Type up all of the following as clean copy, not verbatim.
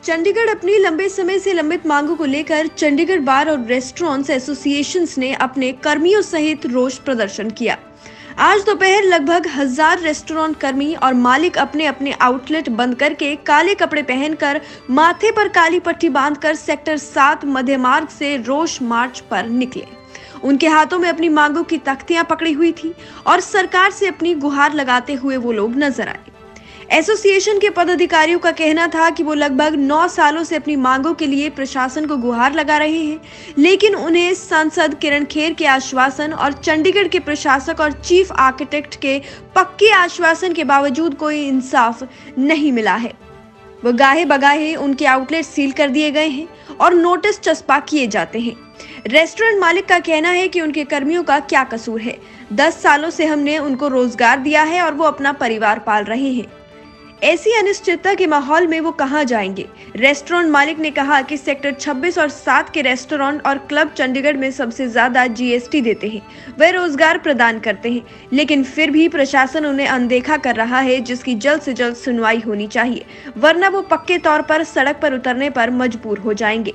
चंडीगढ़ अपनी लंबे समय से लंबित मांगों को लेकर चंडीगढ़ बार और रेस्टोरेंट्स एसोसिएशंस ने अपने कर्मियों सहित रोष प्रदर्शन किया। आज दोपहर लगभग 1000 रेस्टोरेंट कर्मी और मालिक अपने अपने आउटलेट बंद करके काले कपड़े पहनकर माथे पर काली पट्टी बांधकर सेक्टर 7 मध्य मार्ग से रोष मार्च पर निकले। उनके हाथों में अपनी मांगों की तख्तियां पकड़ी हुई थी और सरकार से अपनी गुहार लगाते हुए वो लोग नजर आए। एसोसिएशन के पदाधिकारियों का कहना था कि वो लगभग 9 सालों से अपनी मांगों के लिए प्रशासन को गुहार लगा रहे हैं, लेकिन उन्हें सांसद किरण खेर के आश्वासन और चंडीगढ़ के प्रशासक और चीफ आर्किटेक्ट के पक्के आश्वासन के बावजूद कोई इंसाफ नहीं मिला है। वो गाहे बगाहे उनके आउटलेट सील कर दिए गए हैं और नोटिस चस्पा किए जाते हैं। रेस्टोरेंट मालिक का कहना है कि उनके कर्मियों का क्या कसूर है। 10 सालों से हमने उनको रोजगार दिया है और वो अपना परिवार पाल रहे हैं। ऐसी अनिश्चितता के माहौल में वो कहां जाएंगे। रेस्टोरेंट मालिक ने कहा कि सेक्टर 26 और 7 के रेस्टोरेंट और क्लब चंडीगढ़ में सबसे ज्यादा जीएसटी देते हैं, वे रोजगार प्रदान करते हैं, लेकिन फिर भी प्रशासन उन्हें अनदेखा कर रहा है, जिसकी जल्द से जल्द सुनवाई होनी चाहिए, वरना वो पक्के तौर पर सड़क पर उतरने पर मजबूर हो जाएंगे।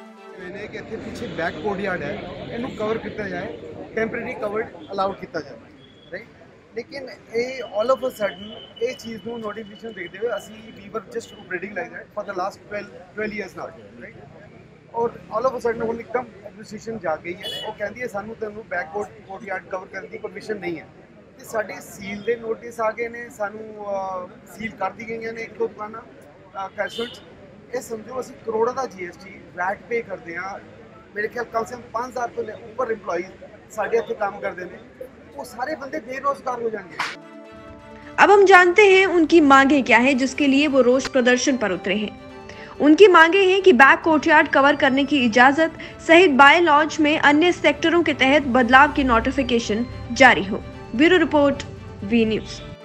पीछे बैक कोर्टयार्ड है, इन्हें कवर किया जाए, टेम्परेरी कवर्ड अलाउड किया जाए, राइट। लेकिन ऑल ऑफ अ सडन ये चीज़ को नोटिफिकेशन देखते हुए as we were just operating like that for the last 12 years now, right. और ऑल ऑफ अ सडन हम एकदम एडमिनिस्ट्रेशन जा गई है, वो कहती है सानू तेनू बैक कोर्टयार्ड कवर करने की परमिशन नहीं है। तो साढ़े सील के नोटिस आ गए ने, सानू सील कर दी गई ने 1-2 दुकाना कैशुअल्स। ये समझो असी करोड़ों का जीएसटी वैट पे करते हैं। मेरे ख्याल कम से कम 5000 तो ऊपर एम्प्लॉइज साढ़े इतने काम करते हैं, वो सारे बंदे बेरोजगार हो जाएंगे। अब हम जानते हैं उनकी मांगे क्या है जिसके लिए वो रोष प्रदर्शन पर उतरे हैं। उनकी मांगे हैं कि बैक कोर्टयार्ड कवर करने की इजाजत सहित बाय लॉज में अन्य सेक्टरों के तहत बदलाव की नोटिफिकेशन जारी हो। Bureau report, V news.